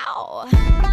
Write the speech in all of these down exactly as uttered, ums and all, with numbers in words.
Ow.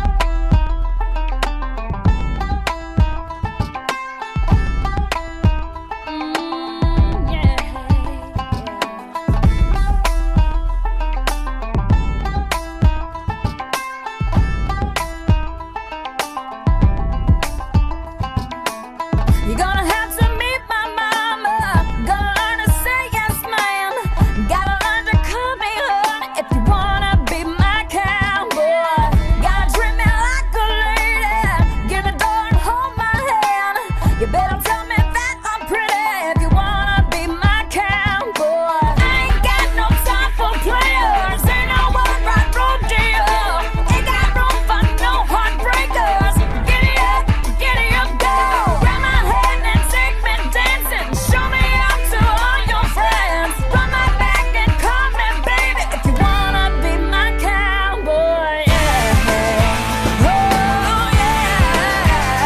You're gonna have to meet my mama. Gonna learn to say yes, ma'am. Gotta learn to call me honey if you wanna be my cowboy. Gotta treat me like a lady. Get the door and hold my hand. You better tell me that I'm pretty if you wanna be my cowboy. I ain't got no time for players. Ain't no one right rodeo. Ain't got room for no heartbreakers. Giddy up, giddy up, go. Grab my hand and take me dancing. Show me out to all your friends. Run my back and call me baby if you wanna be my cowboy. Yeah. Oh yeah.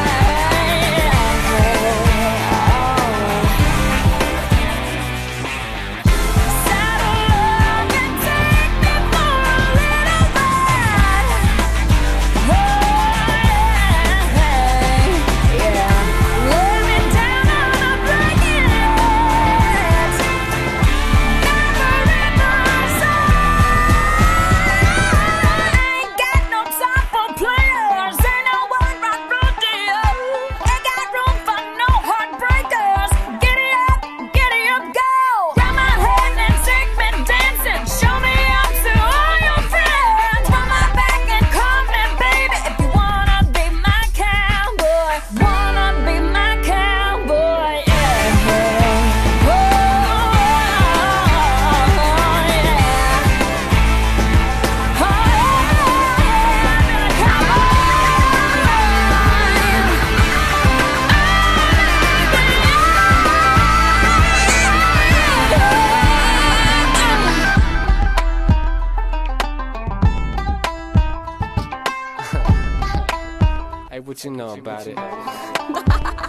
Saddle up and take me for a little ride. Oh yeah, yeah. Lay me down on a blanket. Never ain't got no time for players. Ain't no one right rodeo. Ain't got room for no heartbreakers. Giddy up, giddy up, go. Grab my hand and take me dancing. Show me out to all your friends. Run my back and call me baby if you wanna be my cowboy. Wanna be my cowboy, yeah. Oh, yeah. Oh, Hey, what you know about it?